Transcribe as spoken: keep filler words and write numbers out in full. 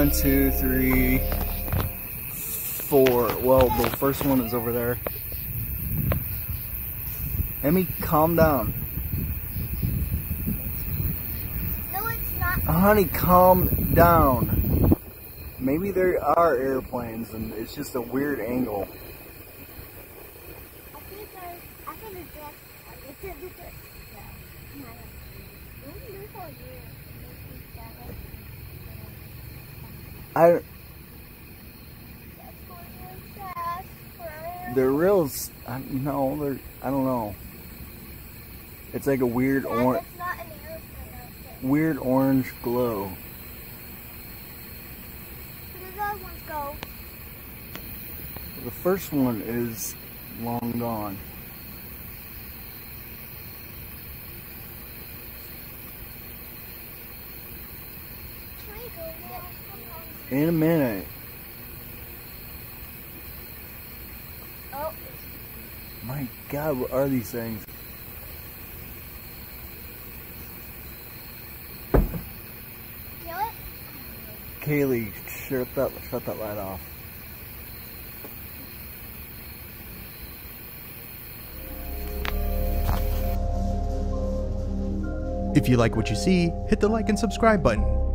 One, two, three, four. Well, the first one is over there. Emmy, calm down. No, it's not. Honey, calm down. Maybe there are airplanes and it's just a weird angle. I think there's, I think it's just, it's a, it's a, no. I, they're real, I, no, they're, I don't know. It's like a weird orange, weird orange glow. Where do the other ones go? The first one is long gone. Can we go now? In a minute. Oh. My God, what are these things? Kill it? Kaylee, shut that, shut that light off. If you like what you see, hit the like and subscribe button.